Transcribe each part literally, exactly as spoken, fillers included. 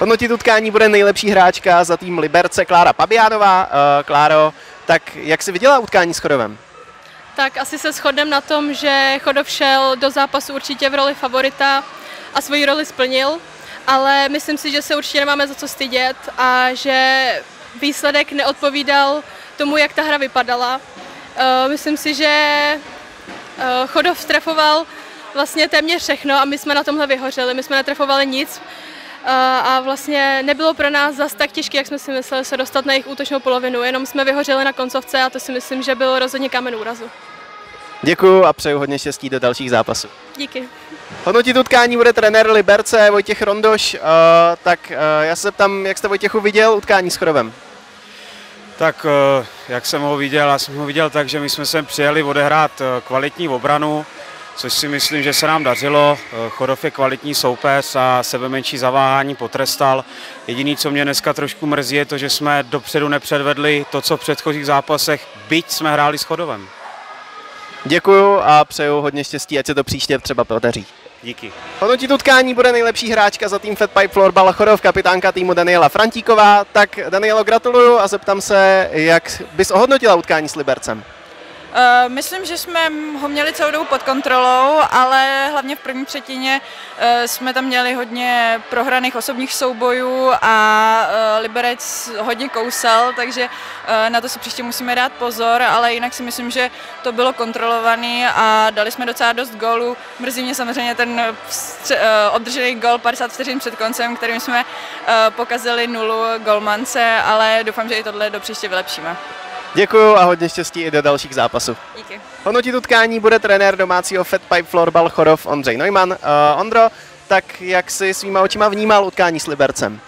Hodnotit utkání bude nejlepší hráčka za tým Liberce Klára Pabiánová. Uh, Kláro, tak jak jsi viděla utkání s Chodovem? Tak asi se shodneme na tom, že Chodov šel do zápasu určitě v roli favorita a svoji roli splnil, ale myslím si, že se určitě nemáme za co stydět a že výsledek neodpovídal tomu, jak ta hra vypadala. Uh, myslím si, že uh, Chodov trefoval vlastně téměř všechno a my jsme na tomhle vyhořeli, my jsme netrefovali nic uh, a vlastně nebylo pro nás zas tak těžké, jak jsme si mysleli, se dostat na jejich útočnou polovinu, jenom jsme vyhořeli na koncovce a to si myslím, že bylo rozhodně kámen úrazu. Děkuju a přeju hodně štěstí do dalších zápasů. Díky. Hodnotit utkání bude trenér Liberce Vojtěch Rondoš, uh, tak uh, já se ptám, jak jste Vojtěchu viděl utkání s Chodovem? Tak jak jsem ho viděl, já jsem ho viděl tak, že my jsme sem přijeli odehrát kvalitní obranu, což si myslím, že se nám dařilo. Chodov je kvalitní soupeř a sebemenší zaváhání potrestal. Jediné, co mě dneska trošku mrzí, je to, že jsme dopředu nepředvedli to, co v předchozích zápasech, byť jsme hráli s Chodovem. Děkuju a přeju hodně štěstí, ať se to příště třeba podaří. Díky. Hodnotit utkání bude nejlepší hráčka za tým Fat Pipe Florbal Chodov, kapitánka týmu Daniela Frantíková. Tak Danielo, gratuluju a zeptám se, jak bys ohodnotila utkání s Libercem? Uh, myslím, že jsme ho měli celou dobu pod kontrolou, ale hlavně v první třetině uh, jsme tam měli hodně prohraných osobních soubojů a uh, Liberec hodně kousal, takže uh, na to si příště musíme dát pozor, ale jinak si myslím, že to bylo kontrolovaný a dali jsme docela dost gólů. Mrzí mě samozřejmě ten uh, obdržený gól padesát vteřin před koncem, kterým jsme uh, pokazili nulu golmance, ale doufám, že i tohle do příště vylepšíme. Děkuju a hodně štěstí i do dalších zápasů. Díky. Hodnotit utkání bude trenér domácího Fat Pipe Florbal Chodov Ondřej Neumann. Uh, Ondro, tak jak jsi svýma očima vnímal utkání s Libercem?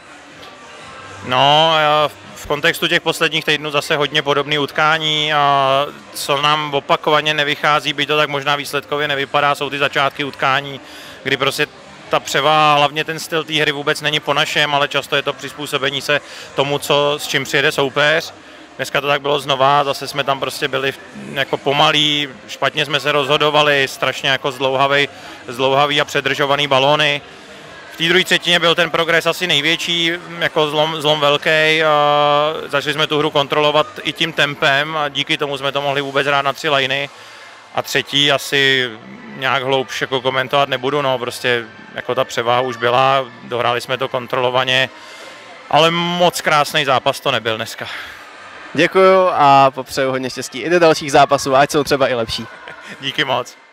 No, v kontextu těch posledních týdnů zase hodně podobné utkání, a co nám opakovaně nevychází, by to tak možná výsledkově nevypadá, jsou ty začátky utkání, kdy prostě ta převaha, hlavně ten styl té hry vůbec není po našem, ale často je to přizpůsobení se tomu, co, s čím přijede soupeř. Dneska to tak bylo znova, zase jsme tam prostě byli jako pomalí, špatně jsme se rozhodovali, strašně jako zdlouhavý, zdlouhavý a předržovaný balóny. V té druhé třetině byl ten progres asi největší, jako zlom, zlom velký, a začali jsme tu hru kontrolovat i tím tempem a díky tomu jsme to mohli vůbec hrát na tři lajny. A třetí asi nějak hloubš jako komentovat nebudu, no prostě jako ta převaha už byla, dohráli jsme to kontrolovaně, ale moc krásný zápas to nebyl dneska. Děkuju a popřeju hodně štěstí i do dalších zápasů, ať jsou třeba i lepší. Díky moc.